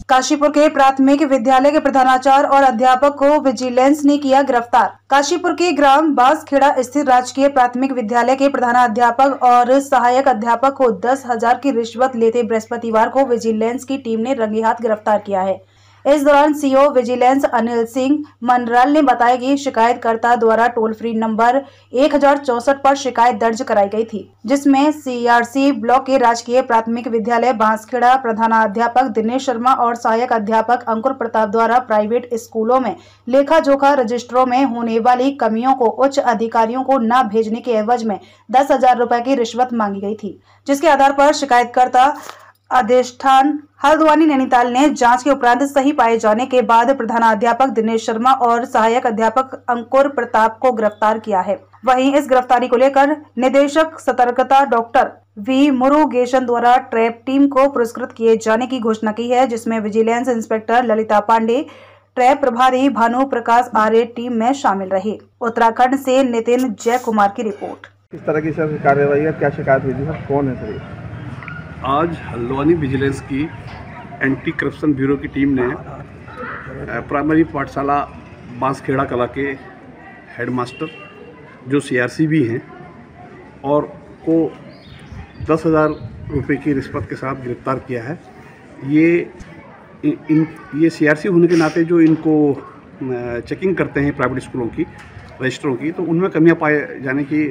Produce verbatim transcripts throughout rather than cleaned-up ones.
काशीपुर के प्राथमिक विद्यालय के प्रधानाचार्य और अध्यापक को विजिलेंस ने किया गिरफ्तार। काशीपुर के ग्राम बांसखेड़ा स्थित राजकीय प्राथमिक विद्यालय के प्रधानाध्यापक और सहायक अध्यापक को दस हजार की रिश्वत लेते बृहस्पतिवार को विजिलेंस की टीम ने रंगे हाथ गिरफ्तार किया है। इस दौरान सीओ विजिलेंस अनिल सिंह मनराल ने बताया कि शिकायतकर्ता द्वारा टोल फ्री नंबर एक हजार चौसठ पर शिकायत दर्ज कराई गई थी, जिसमें सीआरसी ब्लॉक के राजकीय प्राथमिक विद्यालय बांसखेड़ा प्रधानाध्यापक दिनेश शर्मा और सहायक अध्यापक अंकुर प्रताप द्वारा प्राइवेट स्कूलों में लेखा जोखा रजिस्ट्रों में होने वाली कमियों को उच्च अधिकारियों को न भेजने के एवज में दस हजार रुपए की रिश्वत मांगी गई थी, जिसके आधार पर शिकायतकर्ता अधिष्ठान हल्द्वानी नैनीताल ने जांच के उपरांत सही पाए जाने के बाद प्रधानाध्यापक दिनेश शर्मा और सहायक अध्यापक अंकुर प्रताप को गिरफ्तार किया है। वहीं इस गिरफ्तारी को लेकर निदेशक सतर्कता डॉक्टर वी मुरुगेशन द्वारा ट्रैप टीम को पुरस्कृत किए जाने की घोषणा की है, जिसमें vigilance inspector Lalita Pande, trap प्रभारी भानु प्रकाश आर्य टीम में शामिल रहे। उत्तराखंड से नितिन जय कुमार की रिपोर्ट। किस तरह की सर कार्रवाई है, क्या शिकायत हुई थी, सर कौन है सर? आज हल्द्वानी विजिलेंस की एंटी करप्शन ब्यूरो की टीम ने प्राइमरी पाठशाला बांसखेड़ा कला के हेडमास्टर जो सीआरसी भी हैं और को दस हज़ार रुपये की रिश्वत के साथ गिरफ्तार किया है। ये इन ये सीआरसी होने के नाते जो इनको चेकिंग करते हैं प्राइवेट स्कूलों की रजिस्टरों की, तो उनमें कमियां पाए जाने की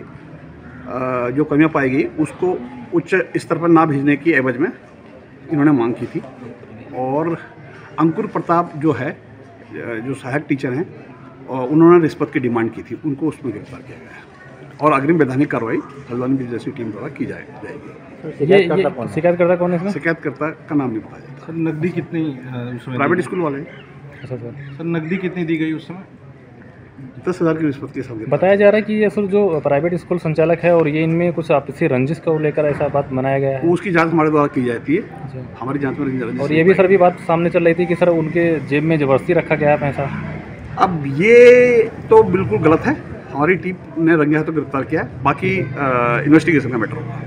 जो कमियां पाई गई उसको उच्च स्तर पर ना भेजने की एवज में इन्होंने मांग की थी। और अंकुर प्रताप जो है जो सहायक टीचर हैं उन्होंने रिश्वत की डिमांड की थी, उनको उसमें गिरफ्तार किया गया है और अग्रिम वैधानिक कार्रवाई हल्द्वानी विजिलेंस की टीम द्वारा की जाएगी। शिकायतकर्ता कौन है? शिकायतकर्ता का नाम नहीं बताया जाता। सर नकदी कितनी प्राइवेट स्कूल वाले? अच्छा सर सर नकदी कितनी दी गई उस समय? दस हज़ार की रिश्वत के साथ बताया जा रहा है कि ये सर जो प्राइवेट स्कूल संचालक है और ये इनमें कुछ आपसी रंजिश को लेकर ऐसा बात बनाया गया है। उसकी जांच हमारे द्वारा की जाती है, हमारी जांच में रंजिश। और ये भी सर भी बात सामने चल रही थी कि सर उनके जेब में जबरदस्ती रखा गया है पैसा। अब ये तो बिल्कुल गलत है, हमारी टीम ने रंगे हाथों गिरफ्तार किया है, बाकी इन्वेस्टिगेशन का मैटर होगा।